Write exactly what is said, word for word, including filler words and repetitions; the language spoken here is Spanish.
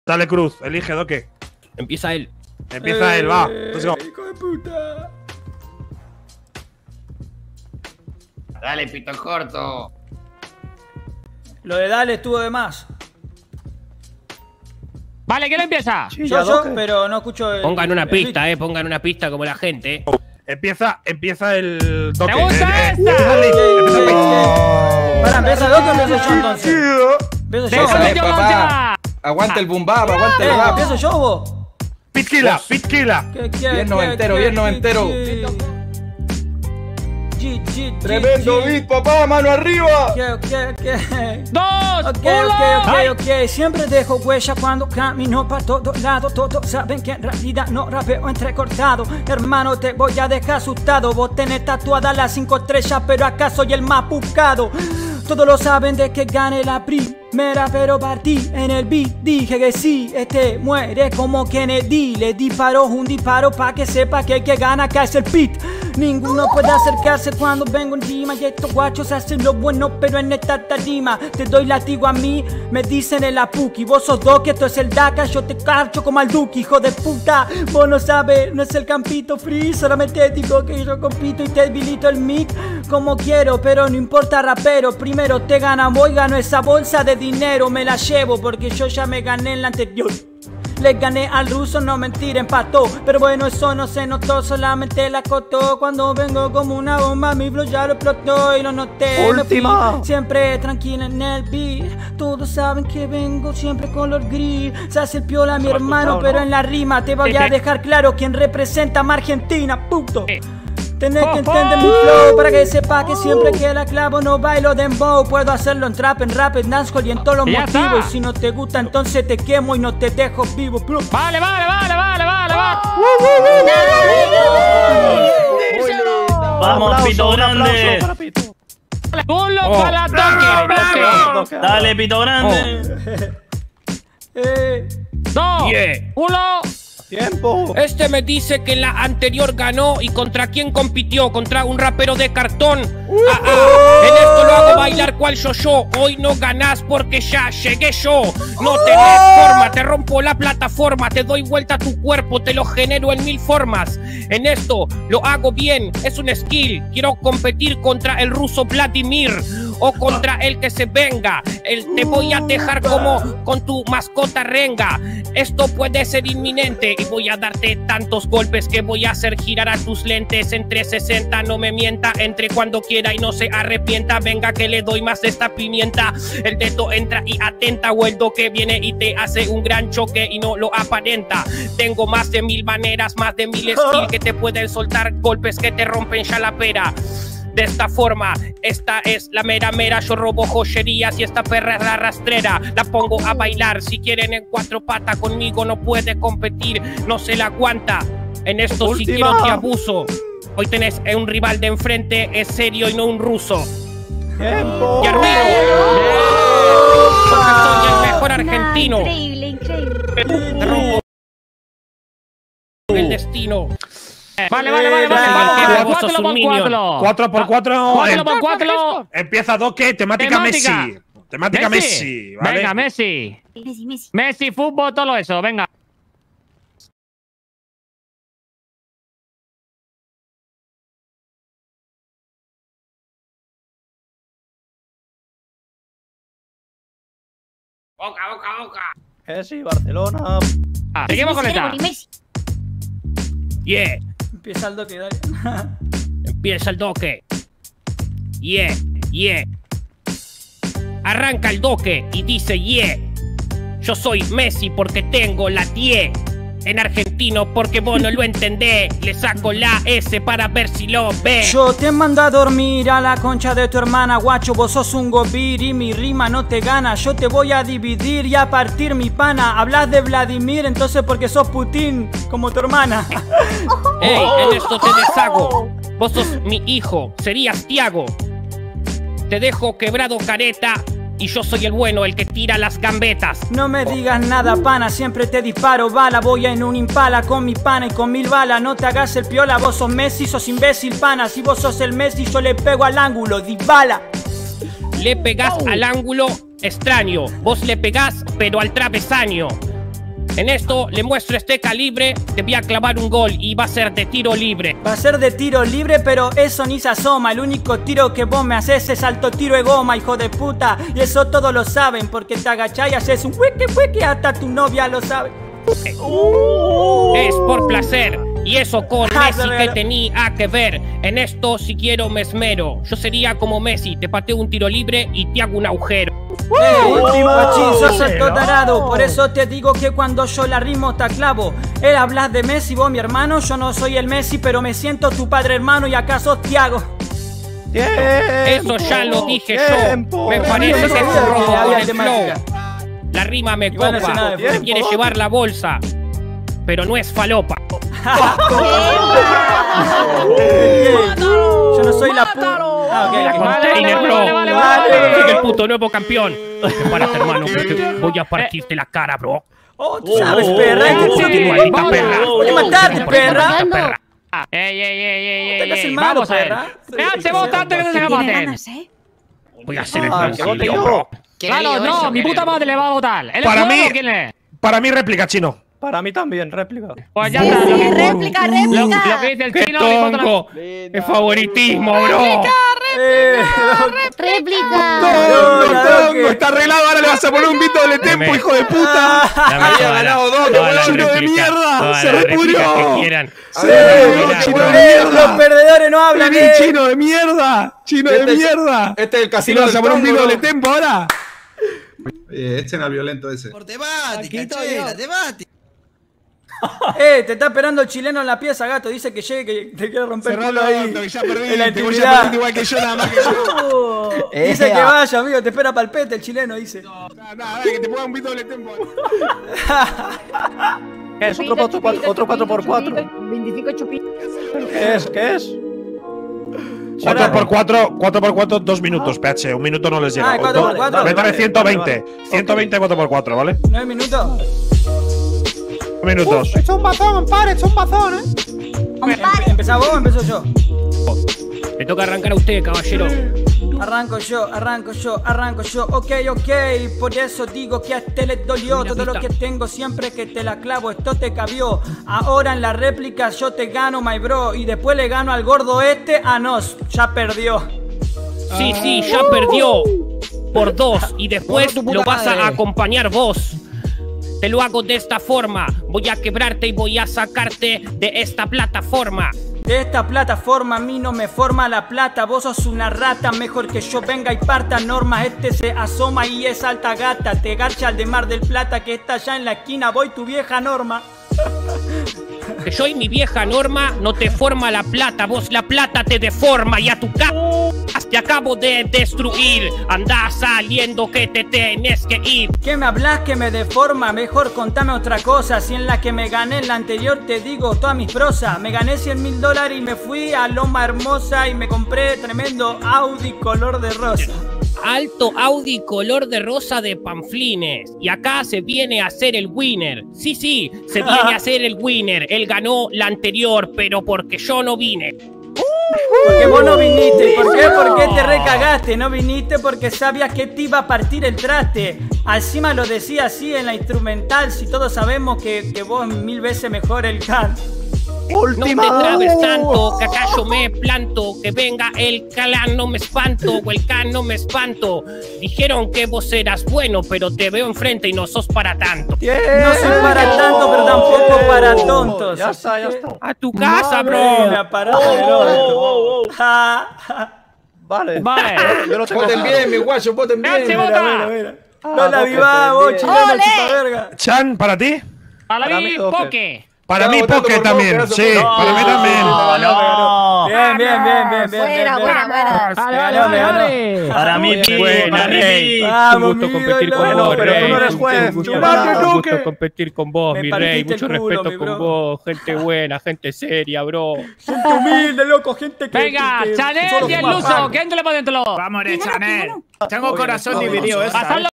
Dale, Cruz, elige, Doque. Empieza él. Empieza eh, él, va. Let's go. Hijo de puta. Dale, pito corto. Lo de dale estuvo de más. Vale, ¿quién empieza? Sí, yo, yo, pero no escucho el, Pongan una el pista, beat. eh. Pongan una pista como la gente. Empieza, empieza el Doque. ¡Me gusta eh, esta! eh, empieza el- Oh. Para, ¿empieza Doque o empiezo yo entonces? Empiezo yo. ¡Déjame, Déjame, yo, papá. Aguanta el boom bap, aguanta Eh, el rap. ¿Empiezo yo vos? Pitkila, Pitkila. ¿Qué, qué, Bien qué, noventero, qué, bien qué, noventero. qué? G, G, G, Tremendo G. beat, papá, mano arriba. ¿Qué, qué, qué? ¡Dos! Ok, ¡Uno! ok, ok, ok. Siempre dejo huella cuando camino para todos lados. Todos saben que en realidad no rapeo entrecortado. Hermano, te voy a dejar asustado. Vos tenés tatuadas las cinco estrellas, pero acá soy el más buscado. Todos lo saben de que gane la primera, pero partí en el beat. Dije que sí, este muere como Kennedy. Le disparó un disparo pa' que sepa que el que gana acá es el pit. Ninguno puede acercarse cuando vengo encima. Y estos guachos hacen lo bueno, pero en esta tarima te doy latigo a mí, me dicen el apuki. Vos sos Doque, esto es el Daka, yo te carcho como al Duki, hijo de puta. Vos no sabes, no es el campito free, solamente digo que yo compito y te habilito el mic como quiero, pero no importa rapero. Primero te gana voy, gano esa bolsa de dinero, me la llevo porque yo ya me gané en la anterior. Le gané al ruso, no mentir, empató. Pero bueno, eso no se notó, solamente la costó. Cuando vengo como una bomba, mi flow ya lo explotó y lo noté. Última. Me fui siempre tranquila en el beat. Todos saben que vengo siempre color gris. Se hace el piola mi hermano, pero en la rima te voy a dejar claro quién representa a Argentina, puto. Tenés que entender mi flow para que sepa que siempre que la clavo no bailo dembow. Puedo hacerlo en trap, en rap, en dancehall y en todos los Ya motivos. está. Y si no te gusta entonces te quemo y no te dejo vivo, bro. Vale, vale, vale, vale, vale, vale. Vamos, Pito Grande. Culo Oh. para Doque. Dale, Pito Grande. Eh, Dos. Yeah. Uno. Tiempo. Este me dice que la anterior ganó. ¿Y contra quién compitió? Contra un rapero de cartón. Ah, ah. En esto lo hago bailar cual yo-yo. Hoy no ganás porque ya llegué yo. No tenés forma, te rompo la plataforma. Te doy vuelta a tu cuerpo, te lo genero en mil formas. En esto lo hago bien, es un skill. Quiero competir contra el ruso Vladimir o contra el que se venga. El te voy a dejar como con tu mascota renga. Esto puede ser inminente y voy a darte tantos golpes que voy a hacer girar a tus lentes en trescientos sesenta. No me mienta, entre cuando quiera y no se arrepienta. Venga que le doy más de esta pimienta. El dedo entra y atenta, o el Doque viene y te hace un gran choque y no lo aparenta. Tengo más de mil maneras, más de mil skills que te pueden soltar golpes que te rompen ya la pera. De esta forma, esta es la mera mera. Yo robo joyerías y esta perra es la rastrera. La pongo a bailar, si quieren en cuatro patas conmigo no puede competir, no se la aguanta. En esto si Última. quiero te abuso. Hoy tenés un rival de enfrente, es serio y no un ruso. tiempo. Y armino, porque soy el mejor argentino. Increíble, increíble. Te rompo el destino. Vale, vale, vale, Yo vale. soy Vamos, el que vale, vos sos cuatro un por minion. cuatro. cuatro por cuatro. Cuatro por cuatro. Empieza Doque, temática, Temática. Messi. Temática Messi. ¿vale? Venga, Messi. Messi, Messi. Messi, fútbol, todo eso. Venga. Boca, boca, boca. Messi, Barcelona. Ah, seguimos con Messi, esta. Messi, Messi. Yeah, Empieza el Doque, dale. empieza el Doque. Yeah, yeah. Arranca el Doque y dice yeah. Yo soy Messi porque tengo la tie. En argentino porque vos no lo entendés. Le saco la S para ver si lo ves. Yo te mando a dormir a la concha de tu hermana, guacho. Vos sos un gobir y mi rima no te gana. Yo te voy a dividir y a partir mi pana. Hablas de Vladimir, entonces porque sos Putin, como tu hermana. Ey, en esto te deshago. Vos sos mi hijo, serías Tiago. Te dejo quebrado careta. Y yo soy el bueno, el que tira las gambetas. No me digas nada, pana, siempre te disparo bala. Voy en un impala con mi pana y con mil balas. No te hagas el piola, vos sos Messi, sos imbécil, pana. Si vos sos el Messi, yo le pego al ángulo, di bala. Le pegás al ángulo extraño. Vos le pegás, pero al travesaño. En esto le muestro este calibre, te voy a clavar un gol y va a ser de tiro libre. Va a ser de tiro libre, pero eso ni se asoma. El único tiro que vos me haces es alto tiro de goma, hijo de puta. Y eso todos lo saben, porque te agachás y haces un wiki wiki, hasta tu novia lo sabe. Es por placer. Y eso con Ah, Messi se que regaló. tenía que ver. En esto si quiero me esmero. Yo sería como Messi, te pateo un tiro libre y te hago un agujero. Eh, guachín, sos alto tarado. Por eso te digo que cuando yo la rimo te clavo. Él hablas de Messi, vos mi hermano. Yo no soy el Messi, pero me siento tu padre hermano. Y acá sos Thiago. Eso ya lo dije yo. Me parece que es un robo con el flow. La rima me Igual no sé nada copa. de Se quiere llevar la bolsa, pero no es falopa. Yo no soy la puta. Ah, ok, La ok. container, vale, bro. vale, vale, vale. Sigue el puto nuevo campeón. Prepárate, hermano, porque voy a partirte la cara, bro. Oh, tú sabes, perra. Oh, ¿Qué tu te- maldita vamos, perra. vamos, Voy a matarte, Por esa perra. maldita perra. Ey, ey, ey, ey, Te ey, hagas el ey. malo, Vamos a ver. perra. Quédate vos tanto que no se me Tiene maten. ganas, ¿eh? Voy a hacer el Ah, que vote tranquilo, yo. bro. Claro, no, mi puta madre le va a votar. ¿Él es Para jugador mí- o quién es? Para mí, réplica, chino. Para mí también, réplica. Pues ya está. Lo que, Réplica, lo, réplica. lo que dice el ¡Qué chino, mi voto tonco! la- ¡Qué favoritismo, bro! Eh, Réplica. no, no, Tongo, que- está arreglado, ahora le vas a poner un beat doble tempo, hijo de puta. Dame Había toda la- ganado dos, toda la chino de réplica, mierda, todas se las réplicas repudrió. que quieran. Sí, Mira, chino bro. de Eh, mierda. los perdedores no hablan, Vení, eh. chino de mierda. Chino de Este es- mierda. Este es el Si casino no vas del a poner un beat Tongo, doble ¿no? tempo ahora. Eh, echen al violento ese. Por debate, cachera, debate. Eh, te está esperando el chileno en la pieza, gato. Dice que llegue, que te quiere romper el culo ahí. que ya en la perdiste. Vos ya intimidad. perdiste igual que yo, nada más que yo. Dice que vaya, amigo. Te espera palpete el chileno, dice. Nada, nada, dale, que te ponga un beat doble tempo. ¿Qué es? ¿Otro cuatro por cuatro? ¿Otro cuatro por cuatro? veinticinco chupitos. ¿Qué es? ¿Qué es? cuatro por cuatro, cuatro por cuatro, dos minutos, P H. Un minuto no les llega. Ah, cuatro por cuatro. Métale Vale, ciento veinte. vale, vale. ciento veinte cuatro por cuatro, ¿vale? Nueve minutos. Minutos. Hecho un bazón, ampare, hecho un bazón, eh. ¿Empezás vos o empiezo yo? Le toca arrancar a usted, caballero. Arranco yo, arranco yo, arranco yo. Ok, ok, por eso digo que a este le dolió. Todo lo que tengo siempre que te la clavo, esto te cabió. Ahora en la réplica yo te gano, my bro. Y después le gano al gordo este. Ah, no, ya perdió. Sí, sí, ya perdió. Por dos. Y después lo vas a acompañar vos. Te lo hago de esta forma. Voy a quebrarte y voy a sacarte de esta plataforma. De esta plataforma a mí no me forma la plata. Vos sos una rata, mejor que yo venga y parta normas. Este se asoma y es alta gata. Te garcha al de Mar del Plata que está allá en la esquina. Voy tu vieja Norma. Que yo y mi vieja Norma no te forma la plata. Vos la plata te deforma y a tu casa te acabo de destruir. Andás saliendo que te tenés que ir. ¿Qué me hablas que me deforma? Mejor contame otra cosa. Si en la que me gané en la anterior te digo todas mis prosas. Me gané cien mil dólares y me fui a Loma Hermosa y me compré tremendo Audi color de rosa. Alto Audi color de rosa de panflines. Y acá se viene a hacer el winner. Sí, sí, se viene a hacer el winner. Él ganó la anterior, pero porque yo no vine. Porque vos no viniste. ¿Por qué? Porque te recagaste. No viniste porque sabías que te iba a partir el traste. Encima lo decía así en la instrumental. Si todos sabemos que, que vos mil veces mejor el can. No te trabes tanto, que acá yo me planto. Que venga el calán, no me espanto. O el can, no me espanto. Dijeron que vos eras bueno, pero te veo enfrente y no sos para tanto. No soy para tanto, pero tampoco para tontos. Ya está, ya está. A tu casa, Me bro. aparato del orto. Ja, ja. Vale. Vale. Yo lo tengo Voten claro. bien, mi guayo, voten bien. ¡Nancy, Mira, vota! mira, mira. Ah, No la Docker, vivá, vos, bien. chileno, ¡Ole! chupa verga. Chan, ¿para ti? Para Para mí, mí, Docker. poke. Para Estaba mí, votando Poké por también. Docker, Sí, eso por- para mí también. No, no. Bien, bien, bien, bien, bien. Fuera, bien, buena, bien. buena. Dale, Me dale, ganó, me dale, ganó. dale. Para mí, Muy bien, buena, para mí. rey. Vamos, Un gusto mi competir ídolo. con Bueno, vos, pero tú rey. no eres juez. Un tú gusto no. gusto competir con vos, Me mi partiste rey. el Mucho culo, respeto mi con bro. vos. Gente buena, gente seria, bro. Gente humilde, loco, gente que. Venga, que- que Chanel solo y el fuma Luso. pan. ¿Quién te le pone dentro? Vamos, Chanel. Tengo corazón Vamos, dividido, vamos. esta. Pasadlo